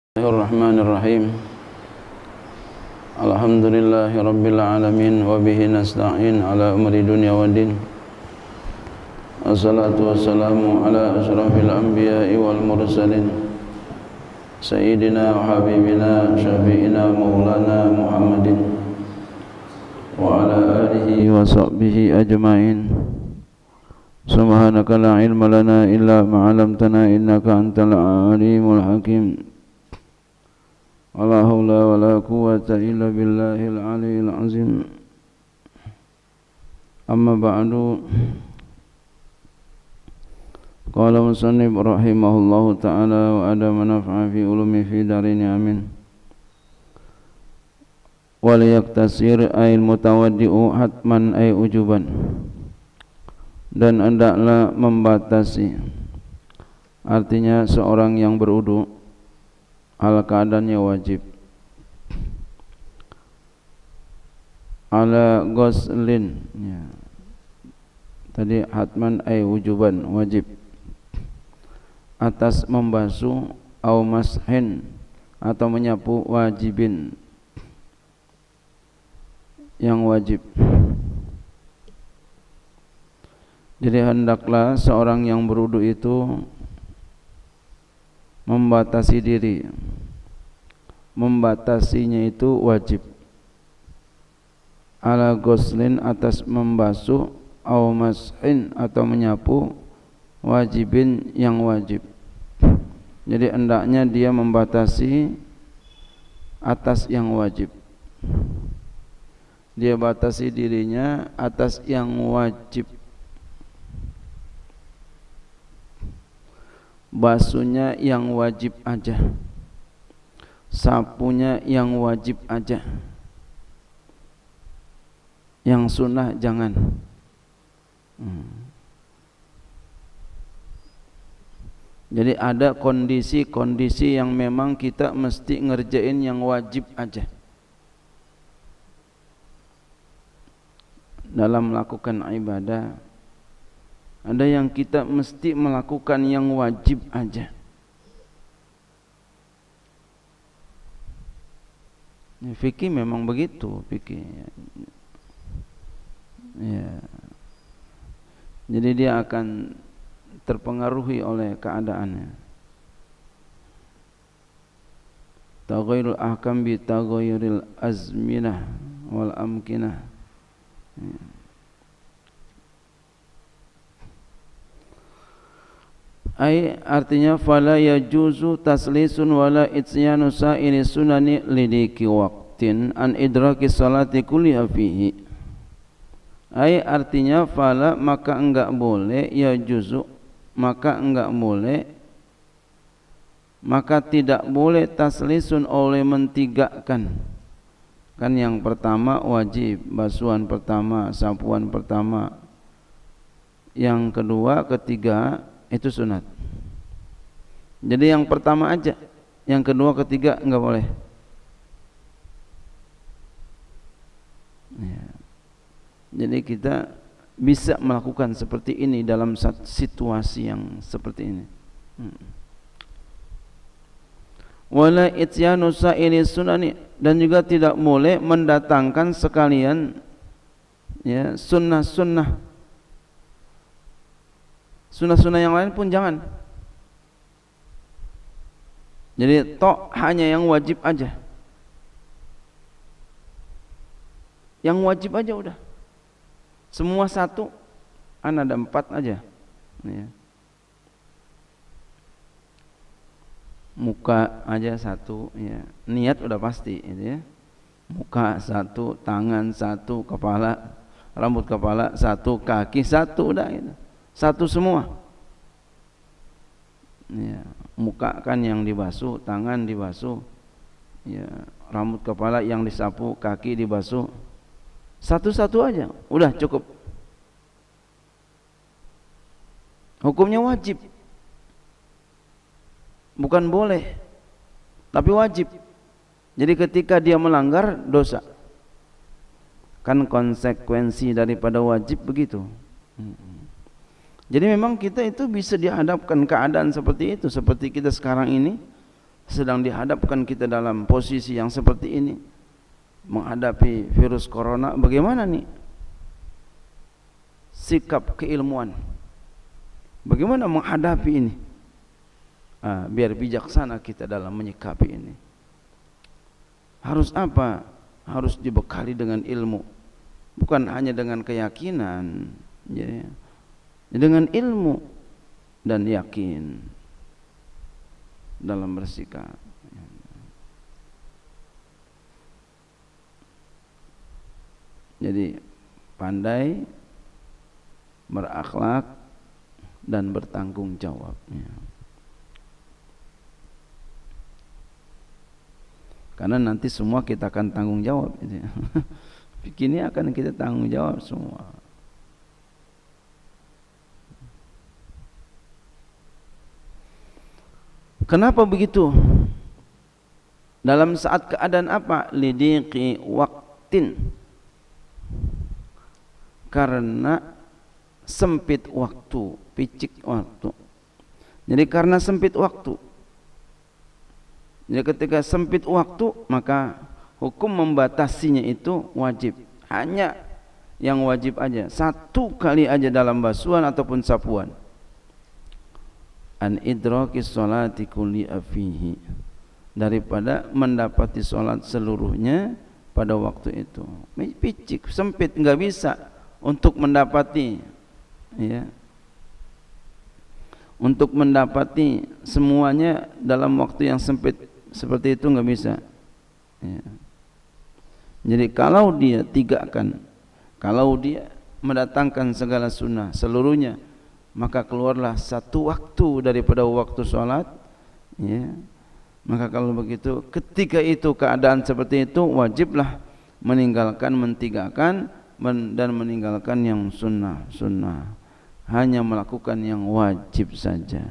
Bismillahirrahmanirrahim. Alhamdulillahi rabbil alamin wa bihi nasta'in ala umri dunya waddin. Wassalatu wassalamu ala asyrafil anbiya'i wal mursalin sayyidina wa habibina syafi'ina maulana Muhammadin wa ala alihi wa sahbihi ajma'in. Subhanaka la ilma lana illa ma 'allamtana innaka antal alimul hakim. La haula wala quwwata illa billahil aliyil azim. Amma ba'du. Qala musannif rahimahullahu ta'ala wa adama naf'a fi ulumi fi darini amin. Wal yaktasir ayil mutawaddi'u hatman ay ujuban. Dan hendaklah membatasi, artinya seorang yang berudu hal keadaannya wajib ala ghuslin ya. Tadi hatman ay wujuban wajib atas membasuh au mashin atau menyapu wajibin yang wajib. Jadi hendaklah seorang yang berudu itu membatasi diri. Membatasinya itu wajib. Ala ghuslin atas membasuh au mashin atau menyapu wajibin yang wajib. Jadi hendaknya dia membatasi atas yang wajib. Dia batasi dirinya atas yang wajib. Basuhnya yang wajib aja, sapunya yang wajib aja, yang sunnah jangan. Jadi ada kondisi-kondisi yang memang kita mesti ngerjain yang wajib aja dalam melakukan ibadah. Ada yang kita mesti melakukan yang wajib aja. Fikih memang begitu, fikih. Ya. Jadi dia akan terpengaruhi oleh keadaannya. Taghayyurul ahkam bi taghayyuril azminah wal amkinah. Ya. Artinya fala yajuzu taslisun wala itsyanu sa'iri sunani lidiki waqtin an idraki salati kulliha fihi. Artinya fala maka enggak boleh, yajuzu maka enggak boleh, maka tidak boleh taslisun oleh mentigakan. Kan yang pertama wajib, basuhan pertama, sapuan pertama. Yang kedua, ketiga itu sunat. Jadi yang pertama aja, yang kedua, ketiga enggak boleh. Ya. Jadi kita bisa melakukan seperti ini dalam situasi yang seperti ini. Wala ityanu sa'ili sunani, dan juga tidak boleh mendatangkan sekalian ya sunnah-sunnah. Sunnah-sunnah yang lain pun jangan. Jadi tok hanya yang wajib aja. Yang wajib aja udah. Semua satu, ada 4 aja. Ya. Muka aja 1, ya. Niat udah pasti, gitu ya. Muka 1, tangan 1, kepala, rambut kepala 1, kaki 1, udah gitu. 1 semua. Ya, muka kan yang dibasuh, tangan dibasuh, ya, rambut kepala yang disapu, kaki dibasuh. 1-1 aja, udah cukup. Hukumnya wajib, bukan boleh, tapi wajib. Jadi ketika dia melanggar, dosa. Kan konsekuensi daripada wajib begitu. Jadi memang kita itu bisa dihadapkan keadaan seperti itu, seperti kita sekarang ini. sedang dihadapkan kita dalam posisi yang seperti ini, menghadapi virus corona, bagaimana nih sikap keilmuan? Bagaimana menghadapi ini? Biar bijaksana kita dalam menyikapi ini. Harus apa? Harus dibekali dengan ilmu, bukan hanya dengan keyakinan, ya, dengan ilmu dan yakin dalam bersikap. Jadi pandai, berakhlak dan bertanggung jawab. Karena nanti semua kita akan tanggung jawab. Ini akan kita tanggung jawab semua. Kenapa begitu? Dalam saat keadaan apa? Lidiqi waktin. Karena sempit waktu, picik waktu. Jadi karena sempit waktu. Jadi ketika sempit waktu, maka hukum membatasinya itu wajib. Hanya yang wajib aja, satu kali aja dalam basuhan ataupun sapuan. An idraki sholati kulli afihi, daripada mendapati sholat seluruhnya pada waktu itu. Picik, sempit, nggak bisa untuk mendapati, ya, untuk mendapati semuanya dalam waktu yang sempit seperti itu nggak bisa, ya. Jadi kalau dia tigakan, kalau dia mendatangkan segala sunnah seluruhnya, maka keluarlah satu waktu daripada waktu sholat, ya. Maka kalau begitu, ketika itu keadaan seperti itu, wajiblah meninggalkan mentigakan dan meninggalkan yang sunnah, hanya melakukan yang wajib saja.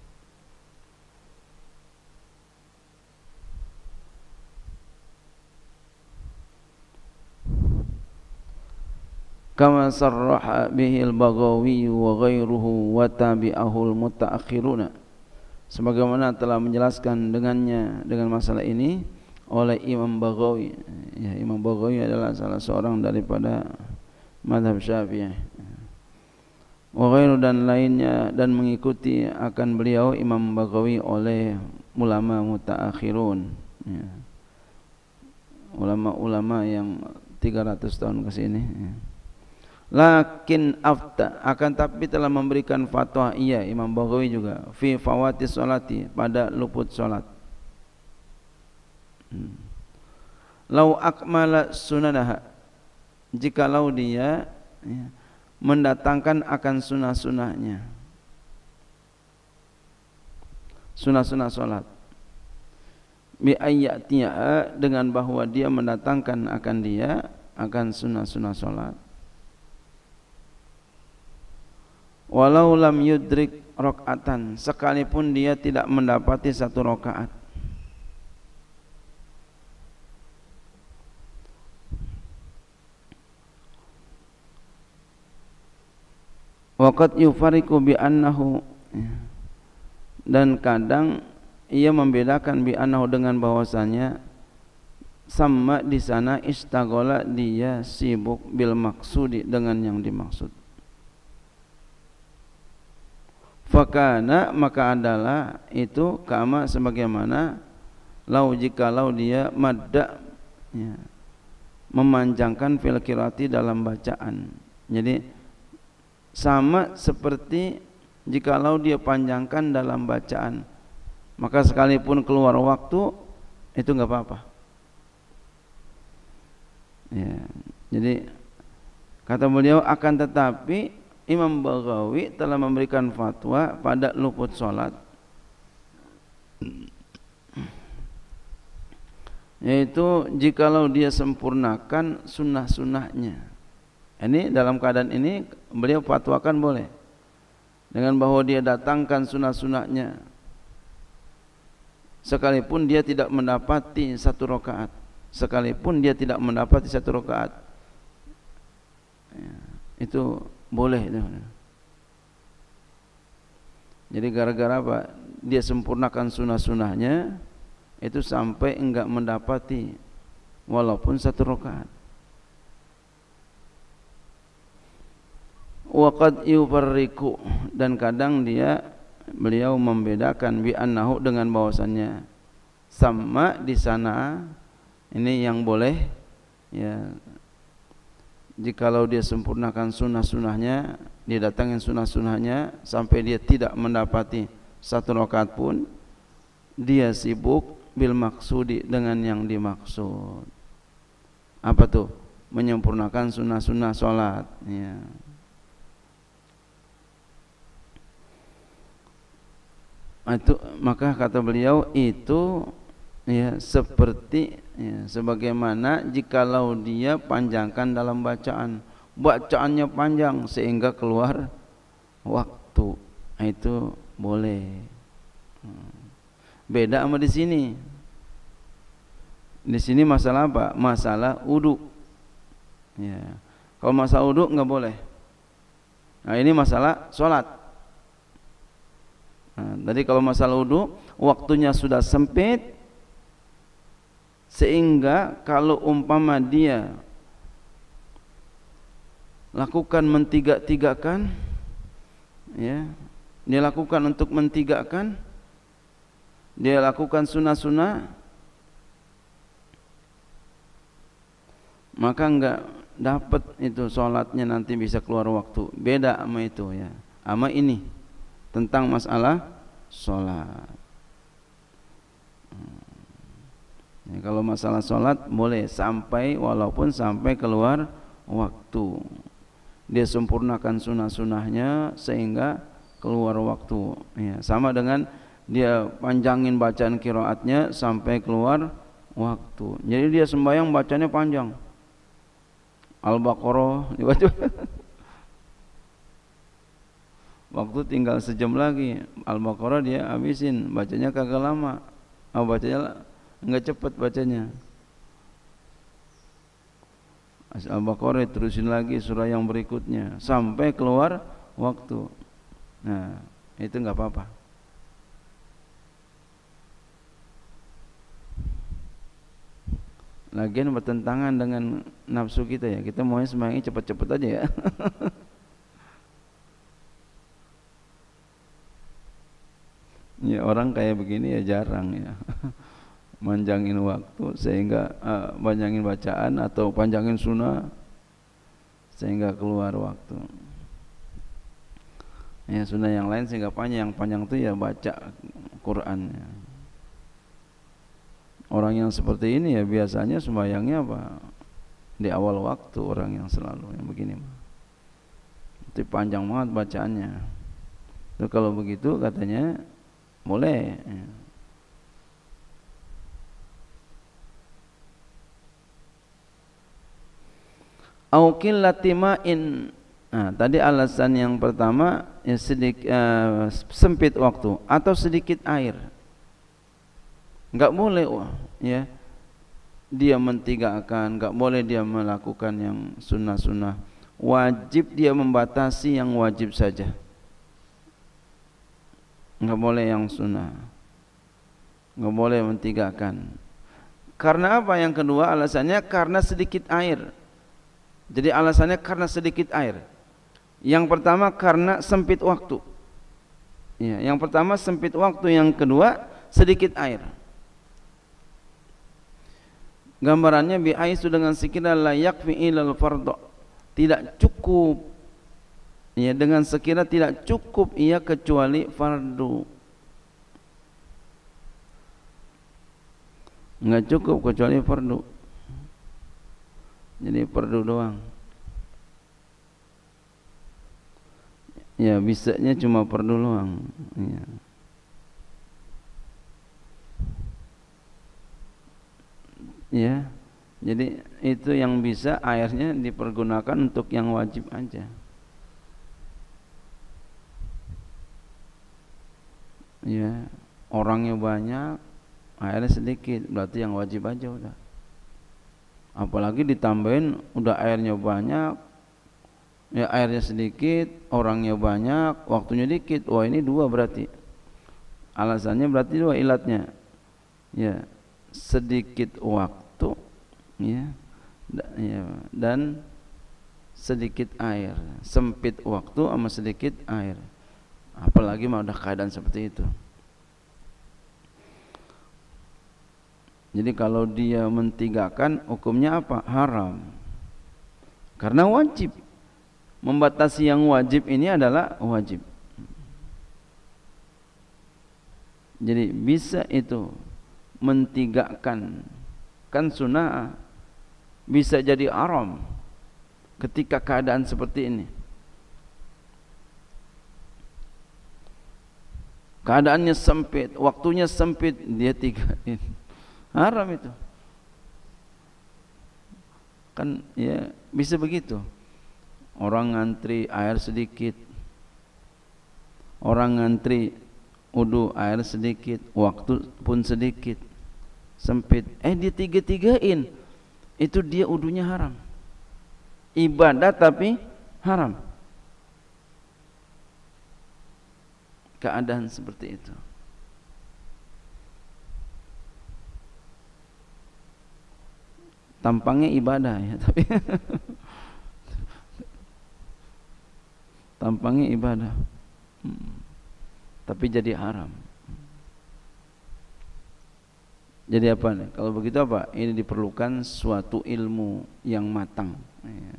Kama sarraha bihi al-Baghawi wa ghairuhu wa tabi'ahu al-mutaakhiruna, sebagaimana telah menjelaskan dengannya dengan masalah ini oleh Imam Baghawi. Ya, Imam Baghawi adalah salah seorang daripada mazhab Syafi'i. Wa ghairu, dan lainnya, dan mengikuti akan beliau Imam Baghawi oleh ulama mutaakhirun, ya. Ulama-ulama yang 300 tahun ke sini, ya. Lakin afta, akan tapi telah memberikan fatwa, iya Imam Baghawi juga, fi fawati sholati, pada luput sholat. Lau akmala sunanaha, jikalau dia, ya, mendatangkan akan sunnah-sunnahnya, sunnah-sunnah sholat, bi ayyatiha, dengan bahwa dia mendatangkan akan dia akan sunnah-sunnah sholat, walau lam yudrik rakaatan, sekalipun dia tidak mendapati satu rakaat. Waqad yufariqu bi annahu, dan kadang ia membedakan bi annahu, dengan bahwasanya sama di sana istaghala, dia sibuk bil maksudi, dengan yang dimaksud. Fakana, maka adalah itu kama sebagaimana lau, jikalau dia madda, ya, memanjangkan fil qiraati, dalam bacaan. Jadi sama seperti jikalau dia panjangkan dalam bacaan, maka sekalipun keluar waktu itu enggak apa-apa, ya. Jadi kata beliau, akan tetapi Imam Baghawi telah memberikan fatwa pada luput sholat, yaitu jikalau dia sempurnakan sunnah-sunnahnya. Ini dalam keadaan ini beliau fatwakan boleh, dengan bahwa dia datangkan sunnah-sunnahnya sekalipun dia tidak mendapati satu rakaat, sekalipun dia tidak mendapati satu rakaat, ya, itu boleh. Jadi gara-gara apa? Dia sempurnakan sunnah-sunnahnya, itu sampai enggak mendapati walaupun 1 rakaat. Waqad yufarriqu, dan kadang beliau membedakan bi annahu, dengan bahwasannya sama di sana ini yang boleh ya, jikalau dia sempurnakan sunnah-sunnahnya, dia datangin sunnah-sunnahnya sampai dia tidak mendapati 1 rakaat pun, dia sibuk bil maksudi, dengan yang dimaksud. Apa tuh? Menyempurnakan sunnah-sunnah salat ya. Itu maka kata beliau itu ya seperti ya, sebagaimana jikalau dia panjangkan dalam bacaannya panjang sehingga keluar waktu, itu boleh. Beda sama di sini. Di sini masalah apa? Masalah wudu. Ya. Kalau masalah wudu enggak boleh. Nah, ini masalah salat. Nah, tadi kalau masalah wudu waktunya sudah sempit, sehingga kalau umpama dia lakukan mentiga-tigakan ya, dia lakukan untuk mentigakan, dia lakukan sunnah-sunnah, maka enggak dapat itu sholatnya, nanti bisa keluar waktu. Beda sama itu ya, sama ini tentang masalah sholat. Ya, kalau masalah sholat boleh sampai, walaupun sampai keluar waktu, dia sempurnakan sunnah-sunnahnya sehingga keluar waktu ya. Sama dengan dia panjangin bacaan qiraatnya sampai keluar waktu. Jadi dia sembahyang bacanya panjang, Al-Baqarah dibaca waktu tinggal sejam lagi, Al-Baqarah dia habisin, bacanya kagak lama, bacanya enggak cepat bacanya. Al-Baqarah terusin lagi surah yang berikutnya sampai keluar waktu. Nah, itu enggak apa-apa. Lagian bertentangan dengan nafsu kita ya. Kita maunya sembahyangnya cepat-cepat aja ya. Ya orang kayak begini ya jarang ya. Manjangin waktu sehingga panjangin bacaan atau panjangin sunnah sehingga keluar waktu. Ya sunnah yang lain sehingga panjang, yang panjang itu ya baca Quran ya. Orang yang seperti ini ya biasanya sembahyangnya apa? Di awal waktu, orang yang selalu yang begini mah. Itu panjang banget bacaannya. Itu kalau begitu katanya boleh ya. Au qillati ma'in. Nah, tadi alasan yang pertama ya sempit waktu atau sedikit air. Enggak boleh ya. Dia mentigakan, enggak boleh dia melakukan yang sunnah-sunnah. Wajib dia membatasi yang wajib saja. Enggak boleh yang sunnah, enggak boleh mentigakan. Karena apa? Yang kedua alasannya karena sedikit air. Jadi alasannya karena sedikit air. Yang pertama karena sempit waktu ya, yang pertama sempit waktu, yang kedua sedikit air. Gambarannya bi'aisu, dengan sekira la yakfi ilal fardhu, tidak cukup ya, dengan sekira tidak cukup ia kecuali fardu. Enggak cukup kecuali fardu. Jadi fardu doang. Ya bisanya cuma fardu doang. Ya. Ya. Jadi itu yang bisa airnya dipergunakan untuk yang wajib aja. Ya, orangnya banyak, airnya sedikit, berarti yang wajib aja udah. Apalagi ditambahin udah airnya banyak, ya airnya sedikit, orangnya banyak, waktunya dikit. Wah ini dua berarti. Alasannya berarti dua ilatnya. Ya, sedikit waktu, ya, dan sedikit air, sempit waktu sama sedikit air. Apalagi mau udah keadaan seperti itu. Jadi kalau dia mentigakan, hukumnya apa? Haram. Karena wajib. Membatasi yang wajib ini adalah wajib. Jadi bisa itu mentigakan, kan sunnah, bisa jadi haram ketika keadaan seperti ini. Keadaannya sempit, waktunya sempit, dia tigain, haram itu. Kan ya bisa begitu. Orang ngantri air sedikit, orang ngantri wudu air sedikit, waktu pun sedikit, sempit. Dia tiga-tigain, itu dia wudunya haram. Ibadah tapi haram. Keadaan seperti itu. Tampangnya ibadah ya, tapi tampangnya ibadah, tapi jadi haram. Jadi apa nih? Kalau begitu apa? Ini diperlukan suatu ilmu yang matang. Ya.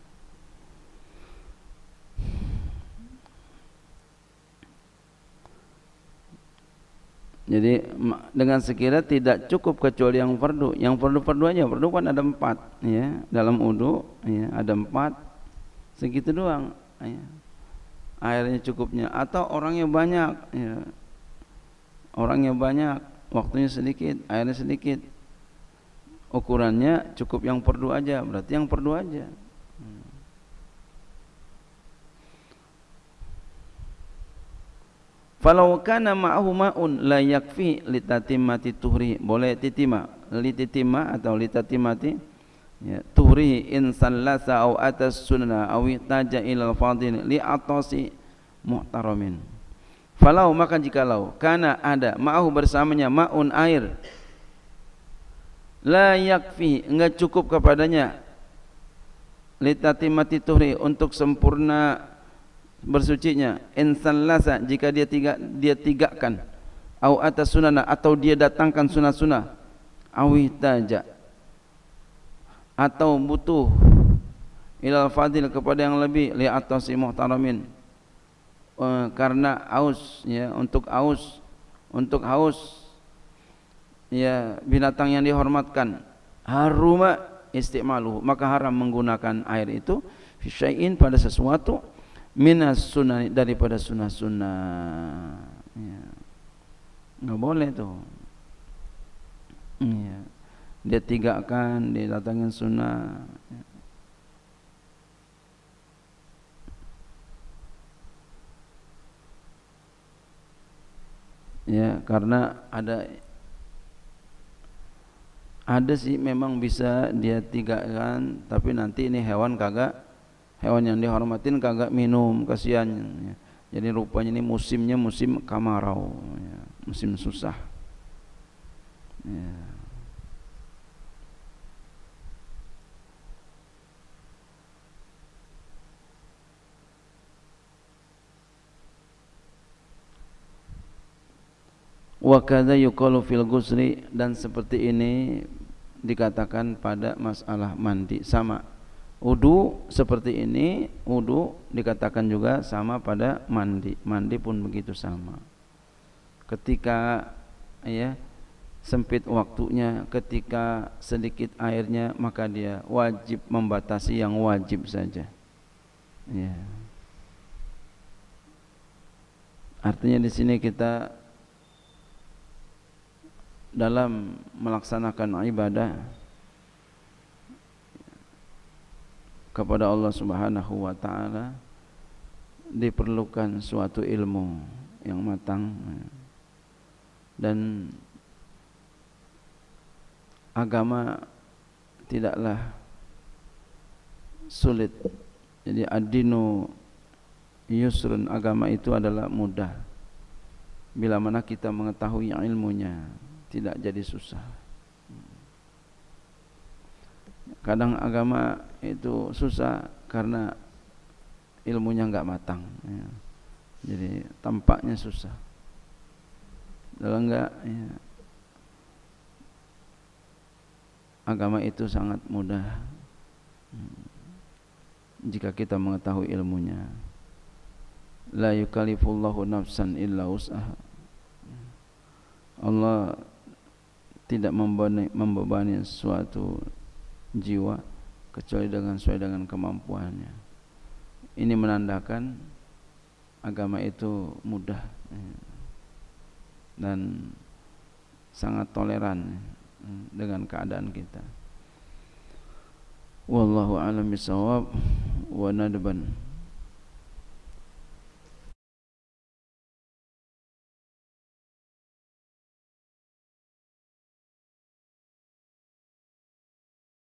Jadi dengan sekira tidak cukup kecuali yang fardu. Yang fardu aja. Fardu kan ada 4, ya. Dalam wudu, ya, ada 4. Segitu doang, ya. Airnya cukupnya. Atau orangnya banyak, ya. Orangnya banyak, waktunya sedikit, airnya sedikit. Ukurannya cukup yang fardu aja. Berarti yang fardu aja. Falau kana ma'ahu ma'un la yakfi litatimmati tuhri. Boleh titima, lititima atau litatimati, ya, tuhri in sallasa au atas sunnah au taja ilal fadil li atasi muhtaramin. Falau, maka jikalau kana ada ma'ahu bersamanya ma'un air, la yakfi, enggak cukup kepadanya, litatimati tuhri, untuk sempurna bersucinya, insallasa, jika dia tigakan, au atas sunana, atau dia datangkan sunah-sunah, awi taja, atau butuh, ilal fadil, kepada yang lebih, li atasi muhtaramin, karena aus, ya, untuk haus, ya, binatang yang dihormatkan, haruma istimaluhu, maka haram menggunakan air itu fi syai'in, pada sesuatu, minas sunnah, daripada sunnah-sunnah, ya. Nggak boleh tuh, ya. Dia tigakan, dia datangin sunnah, ya. Ya, karena ada sih memang bisa dia tigakan, tapi nanti ini hewan yang dihormatin kagak minum, kasihan, ya. Jadi rupanya ini musimnya musim kemarau, ya, musim susah, ya. Wa kadza yuqalu fil ghusli, dan seperti ini dikatakan pada masalah mandi, sama. Wudu seperti ini, wudu dikatakan juga sama pada mandi. Mandi pun begitu sama. Ketika, ya, sempit waktunya, ketika sedikit airnya, maka dia wajib membatasi yang wajib saja, ya. Artinya di sini kita dalam melaksanakan ibadah kepada Allah Subhanahu wa ta'ala diperlukan suatu ilmu yang matang, dan agama tidaklah sulit. Jadi ad-dinu yusrun, agama itu adalah mudah bila mana kita mengetahui ilmunya, tidak jadi susah. Kadang agama itu susah karena ilmunya enggak matang ya. Jadi tampaknya susah. Dalam enggak ya, agama itu sangat mudah jika kita mengetahui ilmunya. La yukallifullahu nafsan illa wus'aha. Allah tidak membebani suatu jiwa kecuali sesuai dengan kemampuannya. Ini menandakan agama itu mudah dan sangat toleran dengan keadaan kita. Wallahu a'lam bishawab wa nadban.